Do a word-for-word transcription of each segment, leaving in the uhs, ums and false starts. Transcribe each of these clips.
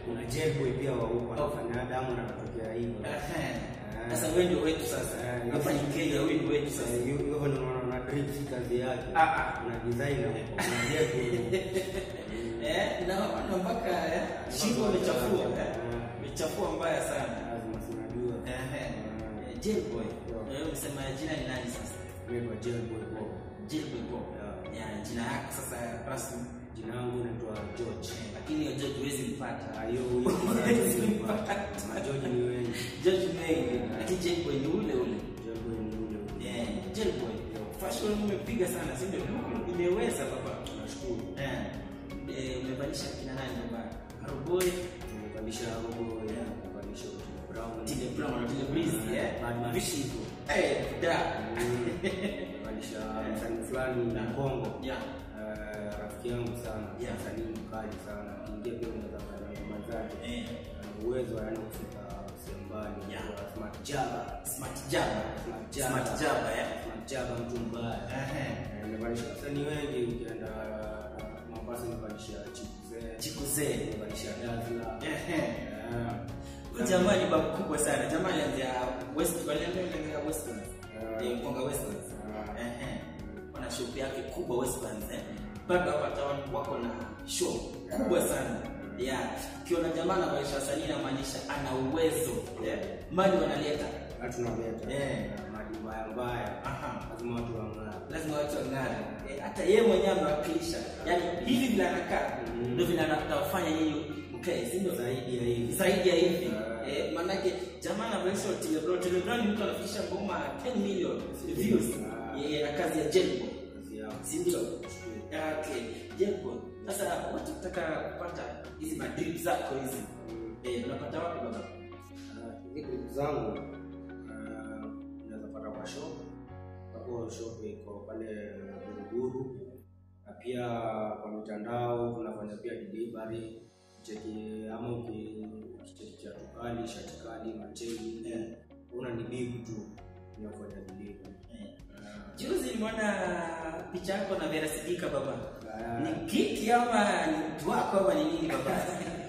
kuna Jailboy pia wa huko anafanya damu na anatokea hivyo. Sasa wewe ndio wetu sasa. Hapa ni Kenya, wewe ndio wetu sasa. Hiyo ndio unaona na drip kazi yake. Ah ah, kuna designer kuna Jailboy. Eh, na wana mpaka eh shingo imechafua eh. Imechafua mbaya sana. Lazima tunajua. Eh. Jailboy. Wewe unasema jina ni nani sasa? Mimi Jailboy Bob. Jailboy Bob. Ya jina yako sasa rasmi. Jina langu naitwa George. Lakini hiyo George huwezi mpata. Hiyo huwezi mpata. Ma George ni wengi. George ni wengi. Lakini Jailboy ni ule ule. Jailboy ni ule ule. Eh, Jailboy. Fashion umepiga sana, si ndio? Look imeweza baba. Nashukuru. Eh. Eh, umebadilisha kina nani baba? Haroboy, umebadilisha Haroboy, umebadilisha Otile Brown, Otile Brown, Otile Breeze, eh? Bad Vishigo. Eh, da. Umebadilisha msanii fulani na Kongo. Yeah. Eh, rafiki yangu sana, msanii mkali sana. Kiingia pia unaweza kufanya ngoma zake. Eh. Uwezo wa yani kufika sehemu mbali. Yeah. Smart Jaba, Smart Jaba, Smart Jaba, Smart Jaba, eh? Smart Jaba mtu mbaya. Eh. Umebadilisha wasanii wengi ukienda Mombasa umebadilisha Chikuze, Chikuze, umebadilisha Dazla. Eh. Kwa jamaa ni babu kubwa sana. Jamaa alianzia West, walianza kutengeneza Westlands. Eh, Mkonga Westlands. Eh. Wana shop yake kubwa Westlands, eh. Bado hapa town wako na show kubwa sana. Yeah. Kiona jamaa anabadilisha wasanii inamaanisha ana uwezo. Eh. Mali wanaleta. Tunaleta. Eh. Mali mbaya mbaya. Aha. Lazima watu wang'are. Lazima watu wang'are. Eh, hata yeye mwenyewe anawakilisha. Yaani hivi vile anakaa ndio vile anatafanya yeye mkae, si ndio? Zaidi ya hivi. Zaidi ya hivi. Eh, manake jamaa anabadilisha Otile Brown. Otile Brown ni mtu anafikisha ngoma ten million views. Yeye na kazi ya Jailboy. Kazi yao. Si ndio? Okay. Jailboy. Sasa watu tutaka kupata hizi madrip zako hizi. Eh, unapata wapi baba? Hizi drip zangu unaweza pata kwa shop. Hapo shop iko pale Buruburu. Na pia kwa mitandao tunafanya pia delivery. Cheki ama ukicheki cha tukali, shati kali, macheni. Eh, una ni big tu unafanya delivery. Eh. Juzi nimeona picha yako na Vera Sidika baba. Ni kiki ama ni mtu wako ama ni nini baba?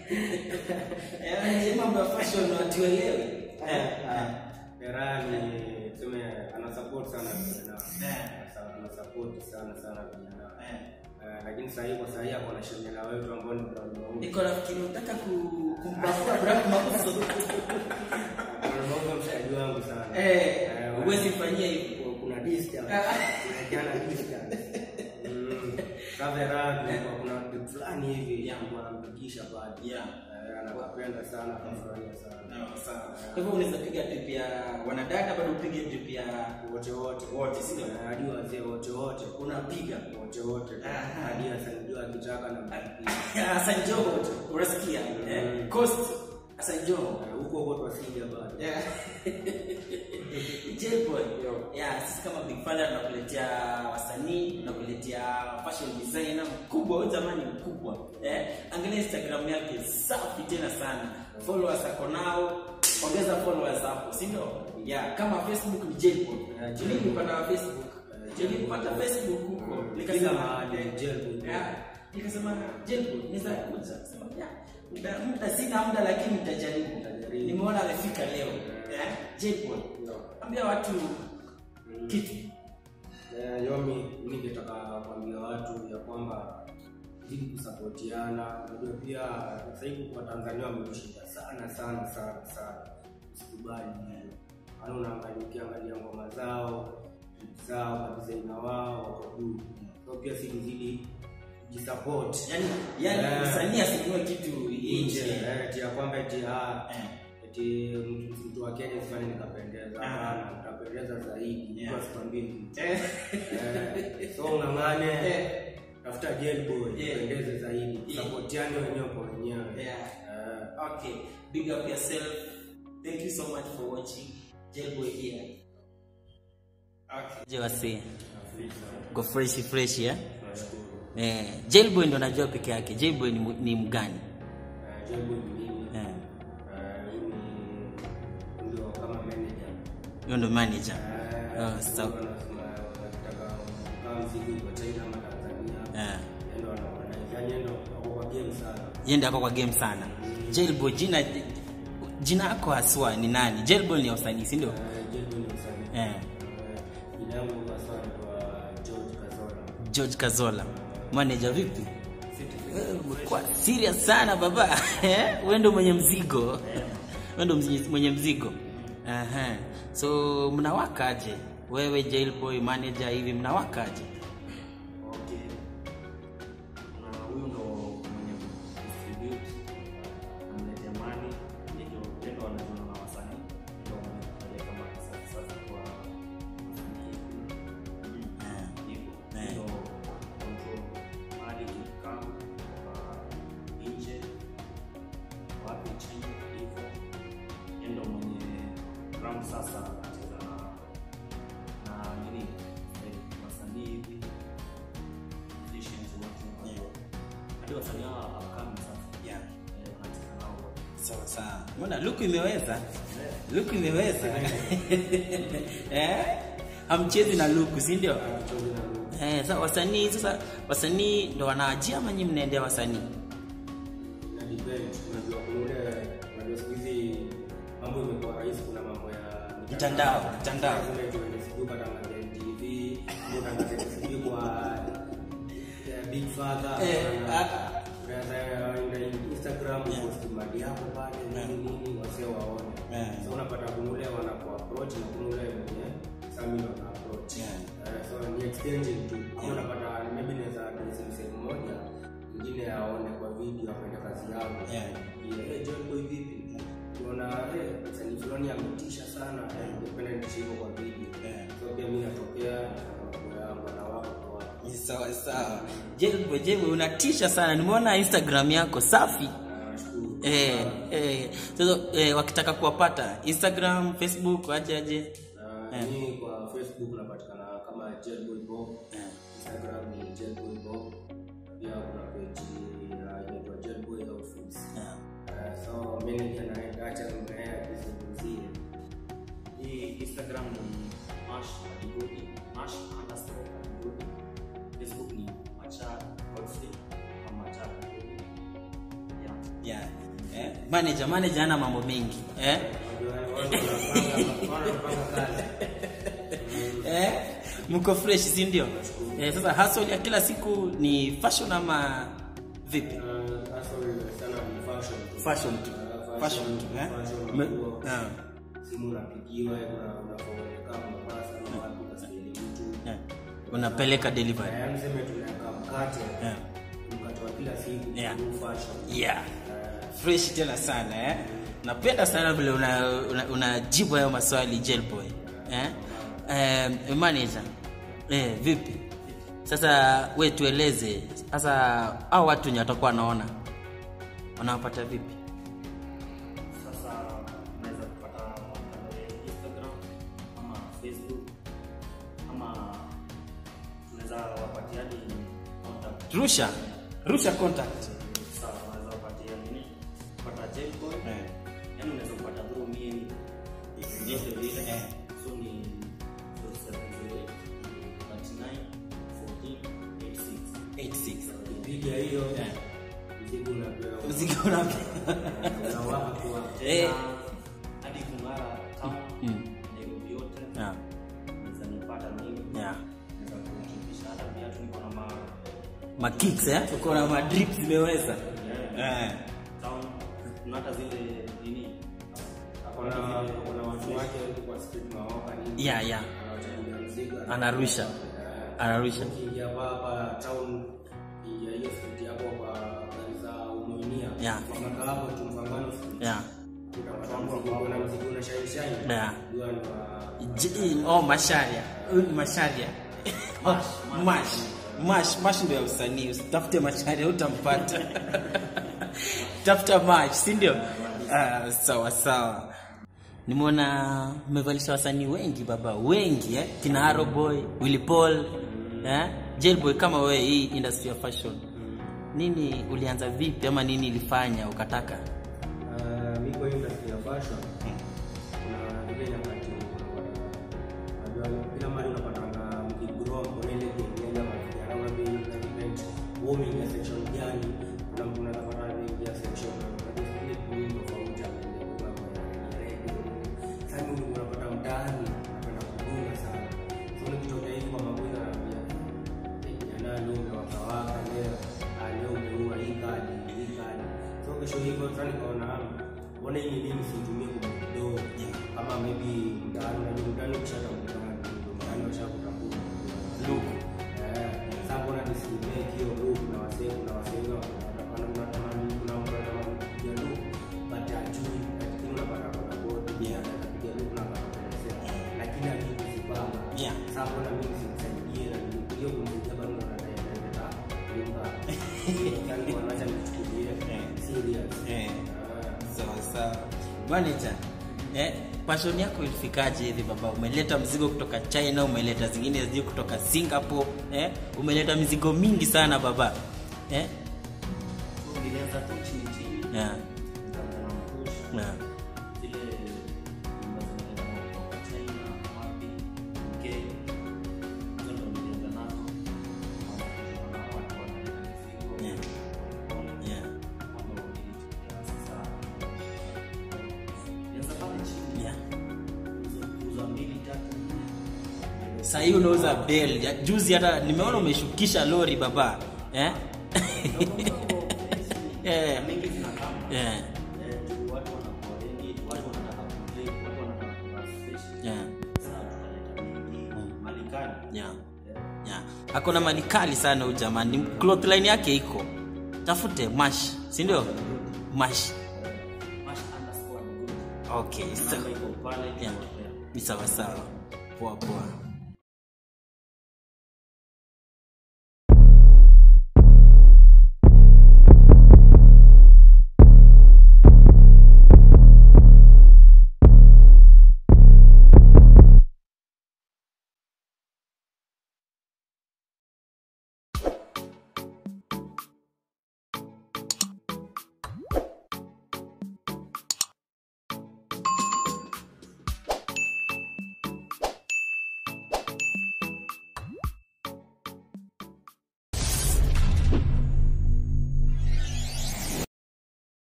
Eh, ni mambo ya fashion na tuelewe. Eh, Vera ni tuseme ana support sana vijana. Eh, ana support sana sana vijana. Eh. Lakini sasa hivi kwa sasa hapo na shemela wetu ambao ni Brown Mauzo. Niko nafikiri unataka kumbafua Brown Mauzo. Brown Mauzo mshaji wangu sana. Eh, uwezi fanyia hivyo. Kuna distance. Kuna distance. Mm. Kavera kuna kitu fulani hivi yangu anampigisha bado. Yeah. Anapenda sana, anafurahia sana. Sawa. Kwa hivyo unaweza piga trip ya wanadada bado upige trip ya wote wote. Wote sio? Hadi wazee wote wote. Unapiga wote wote. Hadi asanijua akitaka na mpiga. Asanijua wote. Unasikia? Eh. Coast asanijua huko huko twasija bado. Yeah. Jailboy. Yeah, sisi kama Big Fella tunakuletea wasanii, tunakuletea fashion designer mkubwa, wewe jamani mkubwa. Eh, angalia Instagram yake safi tena sana. Followers ako nao, ongeza followers hapo, si ndio? Yeah, kama Facebook ni Jailboy. Mimi nilipata Facebook. Nilipata Facebook huko. Nikasema Jailboy. Yeah. Nikasema Jailboy niza kuja. Sema yeah. Muda muda sina muda lakini nitajaribu. Nimeona amefika leo. Eh? Jailboy. Ambia watu kitu. Eh, Yomi ningetaka kuambia watu ya kwamba zidi kusapotiana. Unajua pia sasa hivi kwa Tanzania wametushinda sana sana sana sana. Usikubali hilo. Ana unaangalia ukiangalia ngoma zao, zao kabisa ina wao wako juu. Kwa pia sisi zidi jisupport. Yaani yaani msanii asinunue kitu nje. Eh, tia kwamba eti ah eti mtu wa Kenya sifanye nikapendeza. Hapana, utapendeza zaidi. Mtu asikwambie kitu. Eh. So unang'ane. Tafuta Jailboy, pendeze zaidi. Supportiane wenyewe kwa wenyewe. Yeah. Okay. Big up yourself. Thank you so much for watching. Jailboy here. Okay. Je wasi. Go fresh fresh ya. Eh, Jailboy ndo najua peke yake. Jailboy ni, ni mgani? Uh, Jailboy ni nini? Eh. Uh, ndio kama manager. Yeye ndo manager. Uh, oh, so nataka kama mziki kwa China ama Tanzania. Eh. Ndio anaona. Yaani ndio ako kwa game sana. Yeye ndio ako kwa game sana. Jailboy, jina jina yako haswa ni nani? Jailboy ni usanii, si ndio? Uh, Jailboy ni usanii. Eh. Jina yangu haswa ni George Kazola. George Kazola. Manager vipi? Kwa serious sana baba. Eh? Wewe ndio mwenye mzigo. Wewe ndio mwenye mzigo. Aha. So mnawakaje? Wewe Jailboy manager hivi mnawakaje? Okay. Na huyu ndo mwenye distribute amletea mani ndio ndio anajua na wasanii ndio mwenye kama sasa sasa kwa hivyo ndio control mali kama nje wapi chini hivyo ndio mwenye round sasa anacheza na nini wasanii hivi musicians wote hadi wasanii hao upcoming sasa Yeah. wanacheza nao Sawa sawa. Mbona look imeweza? Look imeweza. Eh? Hamchezi na look, si ndio? Eh, sasa wasanii sasa wasanii ndo wanaajia ama nyinyi mnaendea wasanii? Na depend, unajua kule unajua siku hizi mambo imekuwa rahisi, kuna mambo ya Mtandao, mtandao. Kuna tuende siku kwa T V, kuna tangazo siku kwa Big Father, Eh, kuna Instagram post madi hapo pale nini nini wasee waone. So unapata kunule wanapo approach na kunule mwenye sami ndo na approach. So ni exchanging tu. Kama unapata maybe naweza kusimu moja mwingine aone kwa video afanye kazi yao. Yeah, Jailboy vipi? Unaona eh msanii fulani ametisha sana, dependent chiko kwa video. So pia mimi natokea na wako kwa Sawa sawa. Jailboy, Jailboy unatisha sana. Nimeona Instagram yako safi. Eh eh sasa eh, wakitaka kuwapata Instagram, Facebook aje aje? Uh, mimi kwa Facebook napatikana kama Jailboy Bob. Instagram ni Jailboy Bob. Pia kuna page inaitwa Jailboy Outfits. Uh, so mimi ndio naacha mbaya kuzungumzia. hii Instagram ni mash adigodi mash underscore adigodi. Facebook ni macha godfrey kama macha adigodi. Yeah. Yeah. Eh, manager manager ana mambo mengi. Eh? Eh? Mko fresh, si ndio? Eh, sasa hustle ya kila siku ni fashion ama vipi? Uh, hustle sana ni fashion. Fashion tu. Fashion tu, eh? Ah. Simu unapigiwa unapoelekea Mombasa na wapi unasaidia mtu. Eh. Unapeleka delivery. Yaani niseme tunaweka mkate. Eh. Mkate wa kila siku Yeah. ni fashion. Yeah. Fresh tena sana eh. Napenda sana vile una unajibu una hayo maswali Jailboy. Eh? Eh, manager. Eh, vipi? Sasa we tueleze. Sasa hao watu wenye watakuwa wanaona wanawapata vipi? Sasa unaweza kupata mtandao wa Instagram ama Facebook ama tunaweza wapatia hadi contact. Rusha. Rusha contact. Sawa, unaweza wapatia nini? Kupata Jailboy. Eh. Yaani unaweza kupata through mimi yote vile. So ni seven zero eight nine fourteen eighty six. Piga hiyo. Mzigo unapewa. Mzigo unapewa. Unawapa kwa. Eh. Hadi Kung'ara town. Nairobi yote. Yeah. Unaweza nipata mimi. Yeah. Unaweza kujulisha hata pia tuko na ma Ma kicks eh? Tuko na ma drips zimeweza. Eh. town. Kuna hata zile nini? Kuna kuna watu wake kwa street maoka nini. Yeah, yeah. Anawachagulia mzigo. Anarusha. Anarusha. Ukiingia hapa town ya hiyo street hapo kwa gari za Umuinia. Yeah. Kama hapo tu Mfangano street. Yeah. Utaona kuna mzigo na shine shine. Yeah. Ndio ndo J- oh masharia. Huyu ni masharia. Mash. Mash. Mash, mash ndio ya usanii. Usitafute masharia utampata. Tafuta mash, si ndio? Ah, sawa sawa. Nimeona mmevalisha wasanii wengi baba, wengi eh. Kina Arrow Boy, Willy Paul, eh? Jailboy, kama wewe hii industry ya fashion. Nini ulianza vipi ama nini ilifanya ukataka? Uh, mimi kwa industry ya fashion kuna ile nyakati unajua kila mara unapatanga mkigrow kwa ile kiendelea mazingira na bei event warming ya section gani kuna kuna unapata ile section mbona hii nini situmie kwa kidogo kama maybe ndani na ndani ukishaka mtandao ndani washakutambua look eh sasa mbona nisimie hiyo look na wasee na wasee wana mnatamani kuna mnatamani ya look but ajui lakini unapata kwa bodi ya kupiga look na kuelezea lakini akikuzipanga yeah sasa mbona mimi simsaidie na hiyo kumsaidia bado unataenda nyumba yani wanaacha nichukulie serious eh sawa sawa manager eh passion yako ilifikaje hivi baba? Umeleta mzigo kutoka China, umeleta zingine zio kutoka Singapore, eh umeleta mizigo mingi sana baba, eh So nilianza tu chini chini. yeah Nikaanza na push. yeah Zile nyumba zinaenda kutoka China, wapi, U K. Hizo ndo nilianza nazo. Wanaona watu wanaleta mizigo. yeah yeah Hapo nilichukua sasa. Nianza pale chini. yeah Kuuza mbili tatu. sasa hiyo unauza bell ya juzi, hata nimeona umeshukisha lori baba, eh Eh, mingi zinakama. yeah Eh, tu watu wanakuwa ready, watu wanataka kuplay, watu wanataka kuassist. yeah Sasa tukaleta mingi Malikani. yeah Eh, yeah akona mali kali sana huyu jamani, cloth line yake iko, tafute mash, si ndio? Mash Mash underscore good. okay so Namba iko pale. yeah ni sawa sawa, poa poa.